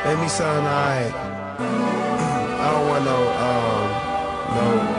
Make me sound alright. I don't want no.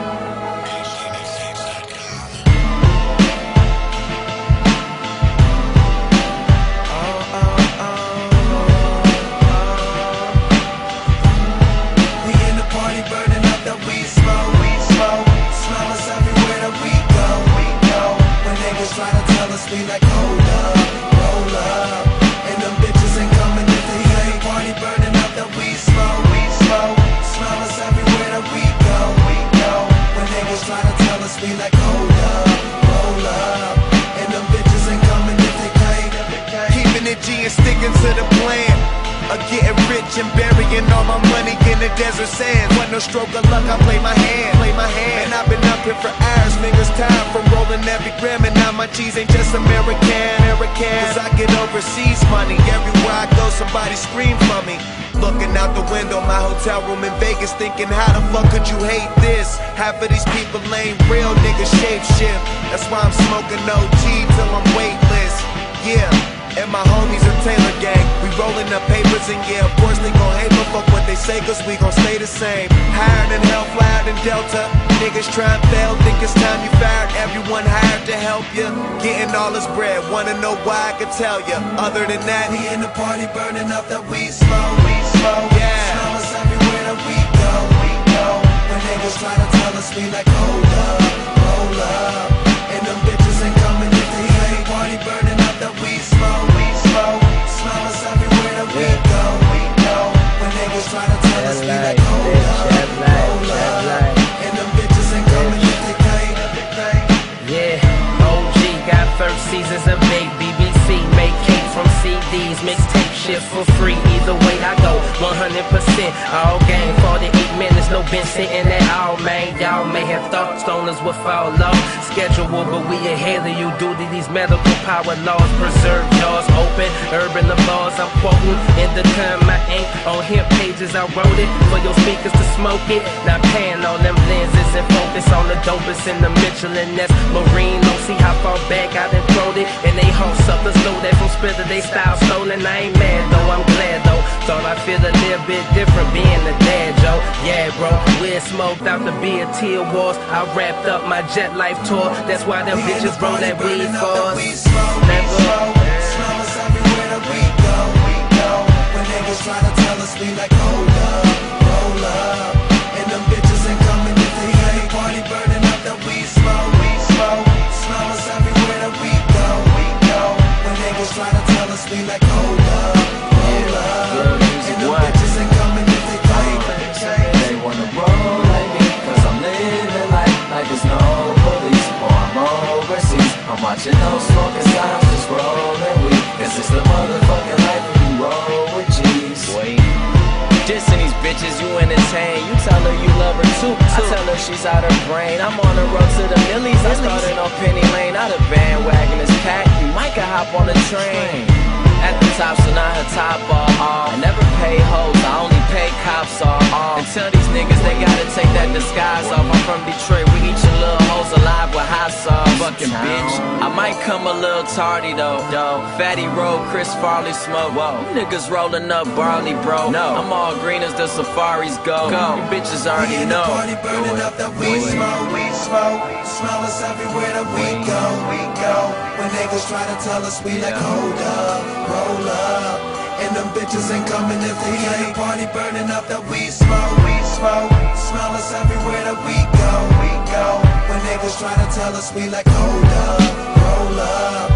We like hold up, roll up, and them bitches ain't coming if they ain't. Party burning up that we smoke, smell us everywhere that we go. When niggas try to tell us we like hold up, roll up, and them bitches ain't coming if they can't. Keeping it G and sticking to the plan of getting rich and burying all my money in the desert sands. Wasn't no stroke of luck, I play my hand. And I've been up here for hours, fingers tired from rolling every gram. And now my cheese ain't just American. Cause I get overseas money. Everywhere I go, somebody scream for me. Looking out the window, my hotel room in Vegas, thinking how the fuck could you hate this? Half of these people ain't real, niggas shape shift. That's why I'm smoking OG till I'm weightless. Yeah. And my homies are Taylor gang. We rollin' up papers and yeah, of course they gon' hate, but fuck what they say, cause we gon' stay the same. Higher than hell, flyer than Delta. Niggas tryin' fail, think it's time you fired. Everyone hired to help ya, getting all this bread. Wanna know why I could tell ya. Other than that, we in the party burning up that we smoke, yeah. Smell us everywhere that we go. When niggas try to tell us we like hold up, roll up, and them bitches ain't coming if they ain't. Party burning up that we smoke, smell us everywhere that we go. When niggas try to tell us we like hold up, roll up, and them bitches ain't coming if they can't. Yeah, OG got first seasons of big BBC, make cake from CDs, mixtape shit for free. Either way I go, 100% all game. 48 minutes, no bench sitting at all, man. Y'all may have thought stoners would fall low schedule, but we ahead of you due to these medical power laws. Preserve jaws open, urban the laws I'm quoting. In the term my ink on hip pages, I wrote it for your speakers to smoke it. Not paying all them lenses and focus on the dopest in the Michelin. That's Marine, don't see how far back I done throwed it. And they whole suckers know that from Spitter they style stolen. I ain't mad though, I'm glad though. Thought I feel a little bit different being the dad, Joe. Yeah, bro, we're smoked out the BET Awards. I wrapped up my Jet Life tour. That's why them bitches roll that weed for us. Smell us everywhere that we go. When niggas try to tell us we like hold up, roll up, and them bitches ain't coming if they ain't. Party burning up that we smoke. Smell us everywhere that we go. When niggas try to tell us we like hold up, roll up, and them bitches ain't coming if they can't. They wanna roll like me, cause I'm living life like there's no police, or I'm overseas. I'm watching those smoking signs, just rolling weed, cause it's the motherfucking life when you roll with G's. Dissing these bitches you entertain. You tell her you love her too. I tell her she's out her brain. I'm on the road to the millies. I started on Penny Lane, out of bandwagon is packed. You might can hop on the train. At the top, so not her top off. I never pay hoes, I only pay cops off. And tell these niggas they gotta take that disguise off. I'm from Detroit, we eat your little hoes alive with hot sauce. Fucking bitch, I might come a little tardy though. Fatty Road, Chris Farley smoke. Whoa, you niggas rolling up barley, bro. No, I'm all green as the safaris go. You bitches already know. Party burning up that we smoke. Smell us everywhere that we go. When niggas try to tell us we like hold up, roll up, and them bitches ain't coming if they ain't. Party burning up that we smoke. Smell us everywhere that we go. When niggas try to tell us we like hold up, roll up,